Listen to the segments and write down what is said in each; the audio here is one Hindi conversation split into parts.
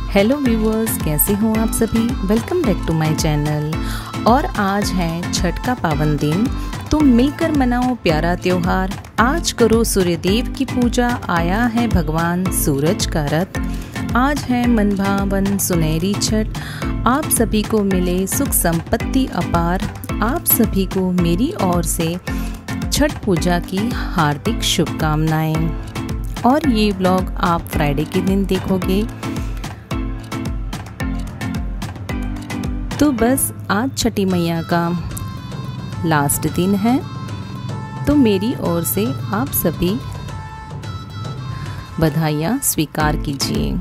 हेलो व्यूअर्स, कैसे हो आप सभी। Welcome back to my channel. और आज है छठ का पावन दिन, तो मिलकर मनाओ प्यारा त्योहार। आज करो सूर्यदेव की पूजा, आया है भगवान सूरज का रथ। आज है मनभावन सुनहरी छठ, आप सभी को मिले सुख संपत्ति अपार। आप सभी को मेरी ओर से छठ पूजा की हार्दिक शुभकामनाएं। और ये व्लॉग आप फ्राइडे के दिन देखोगे। तो बस आज छठी मैया का लास्ट दिन है, तो मेरी ओर से आप सभी बधाइयाँ स्वीकार कीजिए।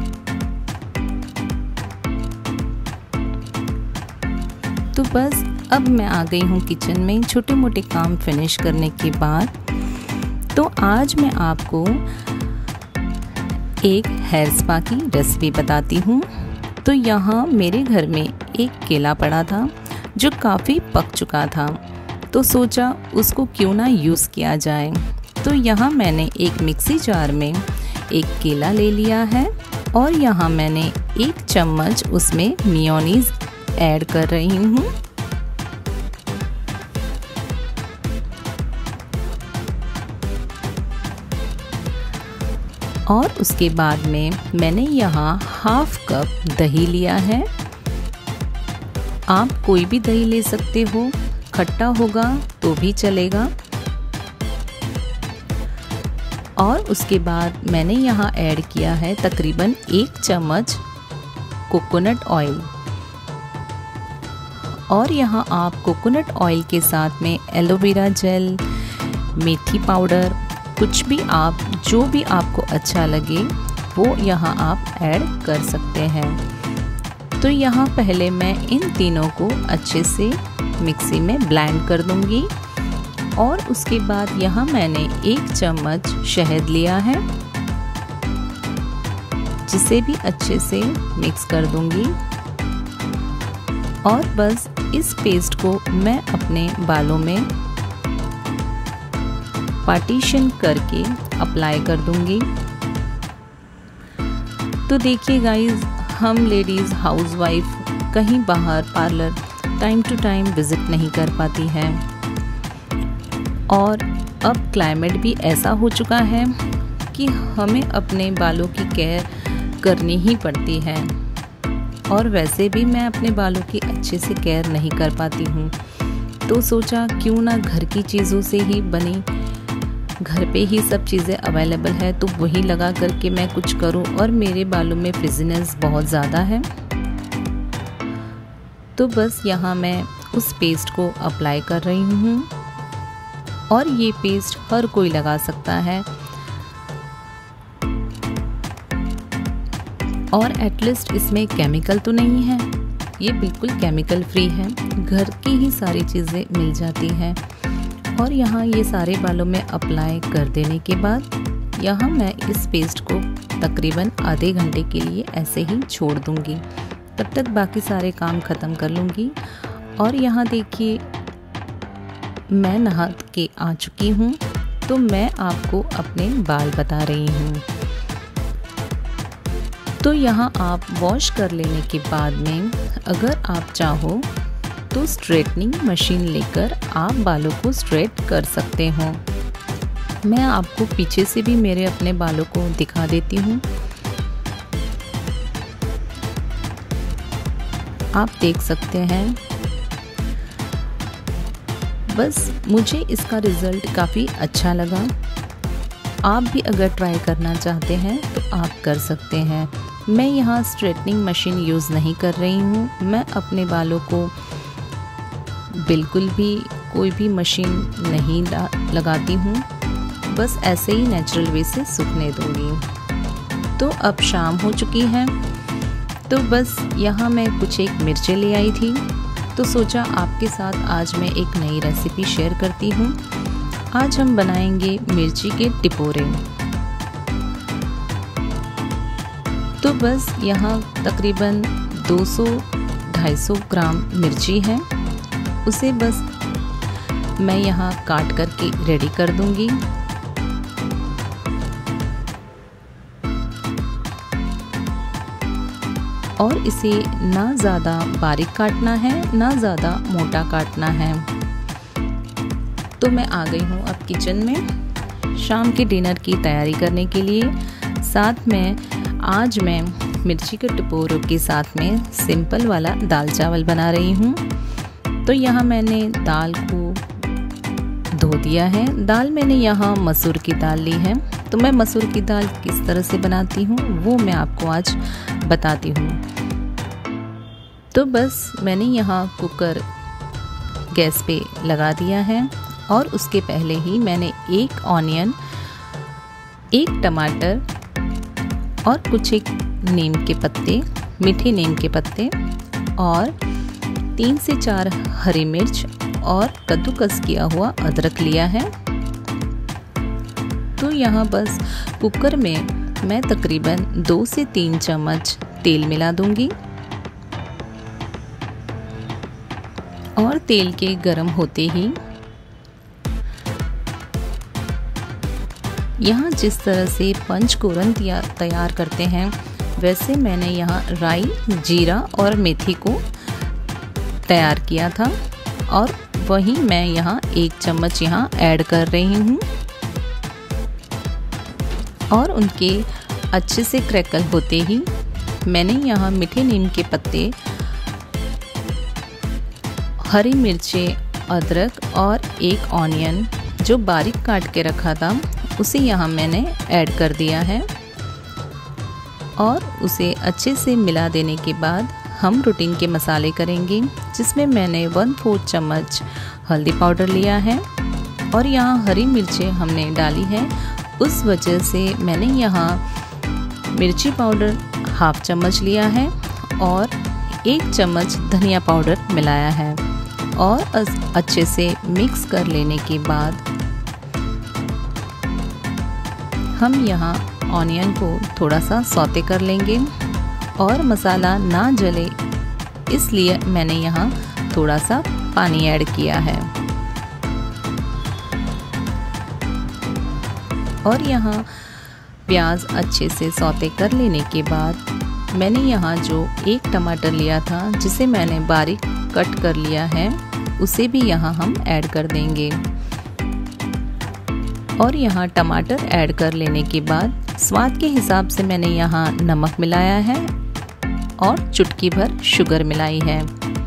तो बस अब मैं आ गई हूँ किचन में छोटे मोटे काम फिनिश करने के बाद। तो आज मैं आपको एक हेयर स्पा की रेसिपी बताती हूँ। तो यहाँ मेरे घर में एक केला पड़ा था जो काफ़ी पक चुका था, तो सोचा उसको क्यों ना यूज़ किया जाए। तो यहाँ मैंने एक मिक्सी जार में एक केला ले लिया है और यहाँ मैंने 1 चम्मच उसमें मेयोनीज ऐड कर रही हूँ। और उसके बाद में मैंने यहाँ हाफ कप दही लिया है। आप कोई भी दही ले सकते हो, खट्टा होगा तो भी चलेगा। और उसके बाद मैंने यहाँ ऐड किया है तकरीबन 1 चम्मच कोकोनट ऑयल। और यहाँ आप कोकोनट ऑयल के साथ में एलोवेरा जेल, मेथी पाउडर, कुछ भी आप जो भी आपको अच्छा लगे वो यहाँ आप ऐड कर सकते हैं। तो यहाँ पहले मैं इन तीनों को अच्छे से मिक्सी में ब्लेंड कर दूंगी। और उसके बाद यहाँ मैंने 1 चम्मच शहद लिया है, जिसे भी अच्छे से मिक्स कर दूंगी। और बस इस पेस्ट को मैं अपने बालों में पार्टीशन करके अप्लाई कर दूंगी। तो देखिए गाइस, हम लेडीज़ हाउसवाइफ कहीं बाहर parlour time to time visit नहीं कर पाती हैं। और अब क्लाइमेट भी ऐसा हो चुका है कि हमें अपने बालों की केयर करनी ही पड़ती है। और वैसे भी मैं अपने बालों की अच्छे से केयर नहीं कर पाती हूँ, तो सोचा क्यों ना घर की चीज़ों से ही बनी, घर पे ही सब चीज़ें अवेलेबल है तो वही लगा करके मैं कुछ करूं। और मेरे बालों में फ्रिजीनेस बहुत ज़्यादा है, तो बस यहाँ मैं उस पेस्ट को अप्लाई कर रही हूँ। और ये पेस्ट हर कोई लगा सकता है, और एटलीस्ट इसमें केमिकल तो नहीं है, ये बिल्कुल केमिकल फ्री है, घर की ही सारी चीज़ें मिल जाती हैं। और यहाँ ये सारे बालों में अप्लाई कर देने के बाद यहाँ मैं इस पेस्ट को तकरीबन आधे घंटे के लिए ऐसे ही छोड़ दूँगी। तब तक बाकी सारे काम ख़त्म कर लूँगी। और यहाँ देखिए, मैं नहा के आ चुकी हूँ, तो मैं आपको अपने बाल बता रही हूँ। तो यहाँ आप वॉश कर लेने के बाद में अगर आप चाहो तो स्ट्रेटनिंग मशीन लेकर आप बालों को स्ट्रेट कर सकते हो। मैं आपको पीछे से भी मेरे अपने बालों को दिखा देती हूँ। आप देख सकते हैं। बस मुझे इसका रिज़ल्ट काफ़ी अच्छा लगा। आप भी अगर ट्राई करना चाहते हैं तो आप कर सकते हैं। मैं यहाँ स्ट्रेटनिंग मशीन यूज़ नहीं कर रही हूँ। मैं अपने बालों को बिल्कुल भी कोई भी मशीन नहीं लगाती हूँ, बस ऐसे ही नेचुरल वे से सूखने दूँगी। तो अब शाम हो चुकी है, तो बस यहाँ मैं कुछ एक मिर्चें ले आई थी, तो सोचा आपके साथ आज मैं एक नई रेसिपी शेयर करती हूँ। आज हम बनाएंगे मिर्ची के टिपोरे। तो बस यहाँ तकरीबन 200-250 ग्राम मिर्ची है, उसे बस मैं यहाँ काट करके रेडी कर दूंगी। और इसे ना ज़्यादा बारीक काटना है ना ज़्यादा मोटा काटना है। तो मैं आ गई हूँ अब किचन में शाम के डिनर की तैयारी करने के लिए। साथ में आज मैं मिर्ची के टपोरों के साथ में सिंपल वाला दाल चावल बना रही हूँ। तो यहाँ मैंने दाल को धो दिया है। दाल मैंने यहाँ मसूर की दाल ली है। तो मैं मसूर की दाल किस तरह से बनाती हूँ वो मैं आपको आज बताती हूँ। तो बस मैंने यहाँ कुकर गैस पे लगा दिया है और उसके पहले ही मैंने 1 ऑनियन, 1 टमाटर और कुछ एक नीम के पत्ते, मीठे नीम के पत्ते और 3 से 4 हरी मिर्च और कद्दूकस किया हुआ अदरक लिया है। तो यहाँ बस कुकर में मैं तकरीबन 2 से 3 चम्मच तेल मिला दूंगी और तेल के गर्म होते ही यहाँ जिस तरह से पंचफोरन तैयार करते हैं वैसे मैंने यहाँ राई, जीरा और मेथी को तैयार किया था और वही मैं यहाँ 1 चम्मच यहाँ ऐड कर रही हूँ और उनके अच्छे से क्रैकल होते ही मैंने यहाँ मीठे नीम के पत्ते, हरी मिर्चें, अदरक और 1 ऑनियन जो बारीक काट के रखा था उसे यहाँ मैंने ऐड कर दिया है और उसे अच्छे से मिला देने के बाद हम रूटीन के मसाले करेंगे, जिसमें मैंने 1/4 चम्मच हल्दी पाउडर लिया है और यहाँ हरी मिर्चें हमने डाली है, उस वजह से मैंने यहाँ मिर्ची पाउडर 1/2 चम्मच लिया है और 1 चम्मच धनिया पाउडर मिलाया है और अच्छे से मिक्स कर लेने के बाद हम यहाँ ऑनियन को थोड़ा सा सौते कर लेंगे और मसाला ना जले इसलिए मैंने यहाँ थोड़ा सा पानी ऐड किया है। और यहाँ प्याज अच्छे से सौते कर लेने के बाद मैंने यहाँ जो 1 टमाटर लिया था जिसे मैंने बारीक कट कर लिया है उसे भी यहाँ हम ऐड कर देंगे। और यहाँ टमाटर ऐड कर लेने के बाद स्वाद के हिसाब से मैंने यहाँ नमक मिलाया है और चुटकी भर शुगर मिलाई है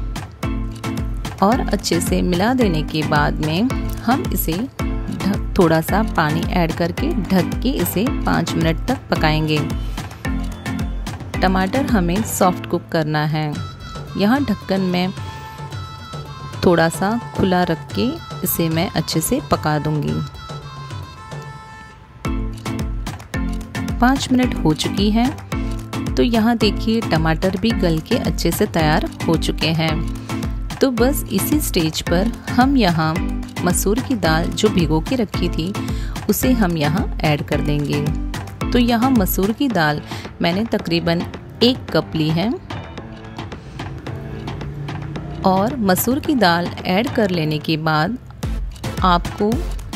और अच्छे से मिला देने के बाद में हम इसे थोड़ा सा पानी ऐड करके ढक के इसे 5 मिनट तक पकाएंगे। टमाटर हमें सॉफ्ट कुक करना है। यहाँ ढक्कन में थोड़ा सा खुला रख के इसे मैं अच्छे से पका दूंगी। 5 मिनट हो चुकी है। तो यहाँ देखिए टमाटर भी गल के अच्छे से तैयार हो चुके हैं। तो बस इसी स्टेज पर हम यहाँ मसूर की दाल जो भिगो के रखी थी उसे हम यहाँ ऐड कर देंगे। तो यहाँ मसूर की दाल मैंने तकरीबन 1 कप ली है और मसूर की दाल ऐड कर लेने के बाद आपको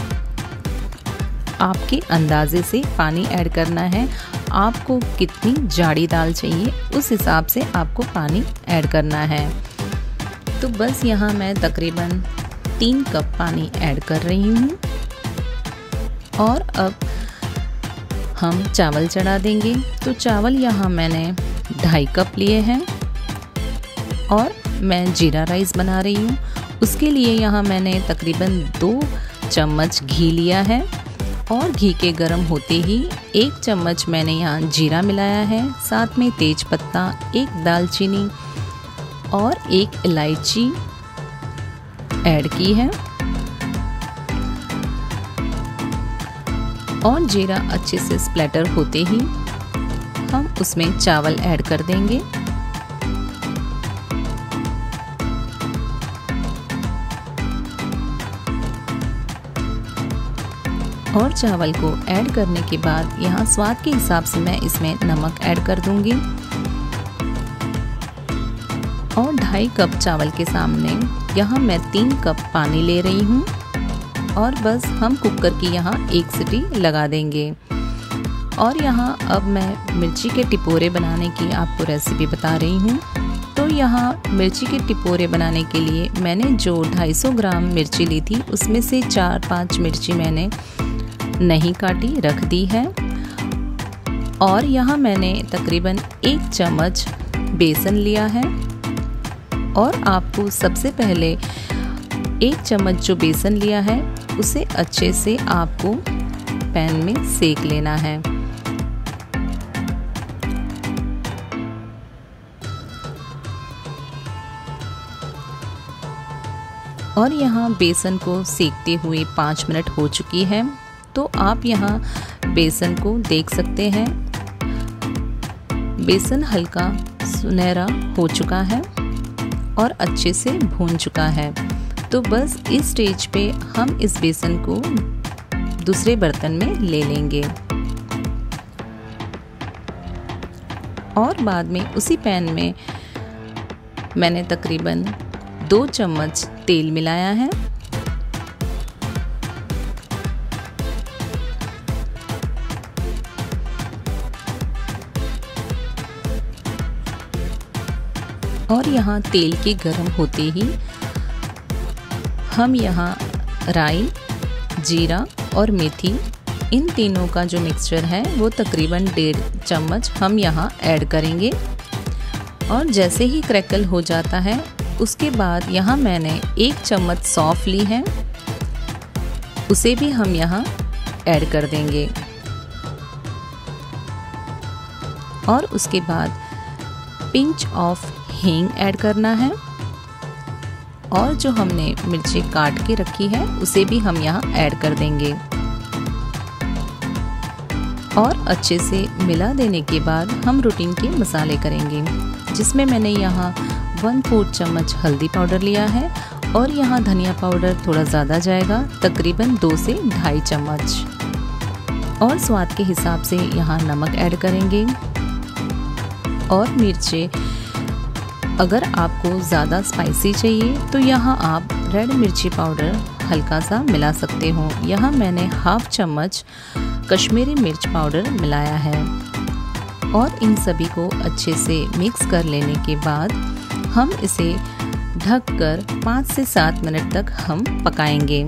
आपके अंदाजे से पानी ऐड करना है। आपको कितनी जाड़ी दाल चाहिए उस हिसाब से आपको पानी ऐड करना है। तो बस यहाँ मैं तकरीबन 3 कप पानी ऐड कर रही हूँ और अब हम चावल चढ़ा देंगे। तो चावल यहाँ मैंने 2.5 कप लिए हैं और मैं जीरा राइस बना रही हूँ। उसके लिए यहाँ मैंने तकरीबन 2 चम्मच घी लिया है और घी के गर्म होते ही 1 चम्मच मैंने यहाँ जीरा मिलाया है, साथ में तेज पत्ता, 1 दालचीनी और 1 इलायची ऐड की है और जीरा अच्छे से स्प्लैटर होते ही हम उसमें चावल ऐड कर देंगे। और चावल को ऐड करने के बाद यहाँ स्वाद के हिसाब से मैं इसमें नमक ऐड कर दूंगी और 2.5 कप चावल के सामने यहाँ मैं 3 कप पानी ले रही हूँ और बस हम कुकर की यहाँ 1 सीटी लगा देंगे और यहाँ अब मैं मिर्ची के टिपोरे बनाने की आपको रेसिपी बता रही हूँ। तो यहाँ मिर्ची के टिपोरे बनाने के लिए मैंने जो 250 ग्राम मिर्ची ली थी उसमें से 4-5 मिर्ची मैंने नहीं काटी रख दी है। और यहाँ मैंने तकरीबन 1 चम्मच बेसन लिया है। और आपको सबसे पहले 1 चम्मच जो बेसन लिया है उसे अच्छे से आपको पैन में सेक लेना है। और यहाँ बेसन को सेकते हुए 5 मिनट हो चुकी है। तो आप यहाँ बेसन को देख सकते हैं, बेसन हल्का सुनहरा हो चुका है और अच्छे से भून चुका है। तो बस इस स्टेज पे हम इस बेसन को दूसरे बर्तन में ले लेंगे। और बाद में उसी पैन में मैंने तकरीबन 2 चम्मच तेल मिलाया है। और यहाँ तेल के गर्म होते ही हम यहाँ राई, जीरा और मेथी इन तीनों का जो मिक्सचर है वो तकरीबन 1.5 चम्मच हम यहाँ ऐड करेंगे। और जैसे ही क्रैकल हो जाता है उसके बाद यहाँ मैंने 1 चम्मच सौंफ ली है, उसे भी हम यहाँ ऐड कर देंगे। और उसके बाद पिंच ऑफ हींग ऐड करना है। और जो हमने मिर्ची काट के रखी है उसे भी हम यहाँ ऐड कर देंगे। और अच्छे से मिला देने के बाद हम रूटीन के मसाले करेंगे, जिसमें मैंने यहाँ 1/4 चम्मच हल्दी पाउडर लिया है। और यहाँ धनिया पाउडर थोड़ा ज़्यादा जाएगा, तकरीबन 2 से 2.5 चम्मच। और स्वाद के हिसाब से यहाँ नमक ऐड करेंगे। और मिर्चें अगर आपको ज़्यादा स्पाइसी चाहिए तो यहाँ आप रेड मिर्ची पाउडर हल्का सा मिला सकते हो। यहाँ मैंने 1/2 चम्मच कश्मीरी मिर्च पाउडर मिलाया है। और इन सभी को अच्छे से मिक्स कर लेने के बाद हम इसे ढककर 5 से 7 मिनट तक हम पकाएंगे।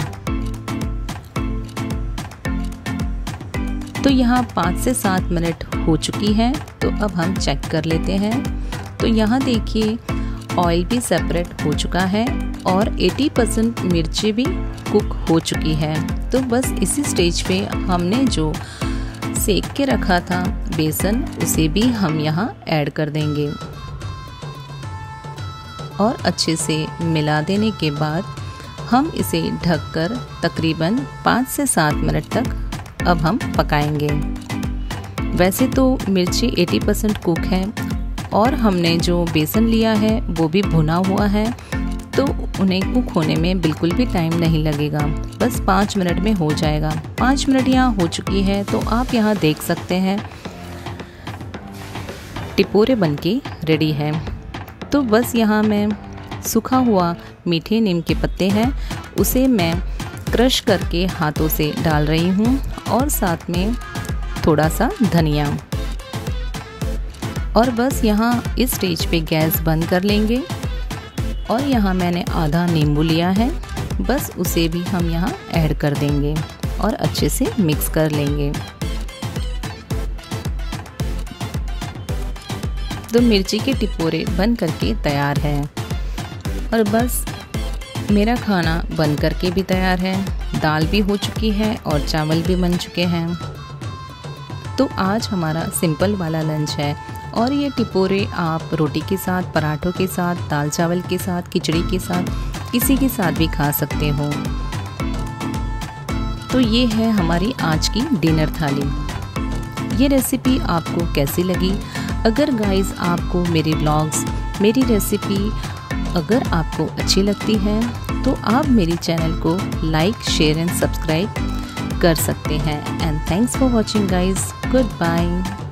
तो यहाँ 5 से 7 मिनट हो चुकी है। तो अब हम चेक कर लेते हैं। तो यहाँ देखिए ऑयल भी सेपरेट हो चुका है और 80% मिर्ची भी कुक हो चुकी है। तो बस इसी स्टेज पे हमने जो सेक के रखा था बेसन उसे भी हम यहाँ ऐड कर देंगे। और अच्छे से मिला देने के बाद हम इसे ढककर तकरीबन 5 से 7 मिनट तक अब हम पकाएंगे। वैसे तो मिर्ची 80% कुक है और हमने जो बेसन लिया है वो भी भुना हुआ है, तो उन्हें कुक होने में बिल्कुल भी टाइम नहीं लगेगा, बस 5 मिनट में हो जाएगा। 5 मिनट यहाँ हो चुकी है। तो आप यहाँ देख सकते हैं टिपोरे बनके रेडी है। तो बस यहाँ मैं सूखा हुआ मीठे नीम के पत्ते हैं उसे मैं क्रश करके हाथों से डाल रही हूँ और साथ में थोड़ा सा धनिया। और बस यहाँ इस स्टेज पे गैस बंद कर लेंगे। और यहाँ मैंने आधा नींबू लिया है, बस उसे भी हम यहाँ ऐड कर देंगे और अच्छे से मिक्स कर लेंगे। तो मिर्ची के टिपोरे बन करके तैयार है। और बस मेरा खाना बन करके भी तैयार है, दाल भी हो चुकी है और चावल भी बन चुके हैं। तो आज हमारा सिंपल वाला लंच है। और ये टिपोरे आप रोटी के साथ, पराठों के साथ, दाल चावल के साथ, खिचड़ी के साथ, किसी के साथ भी खा सकते हो। तो ये है हमारी आज की डिनर थाली। ये रेसिपी आपको कैसी लगी? अगर गाइस आपको मेरे व्लॉग्स, मेरी रेसिपी अगर आपको अच्छी लगती है तो आप मेरी चैनल को लाइक, शेयर एंड सब्सक्राइब कर सकते हैं। And thanks for watching guys. Good bye.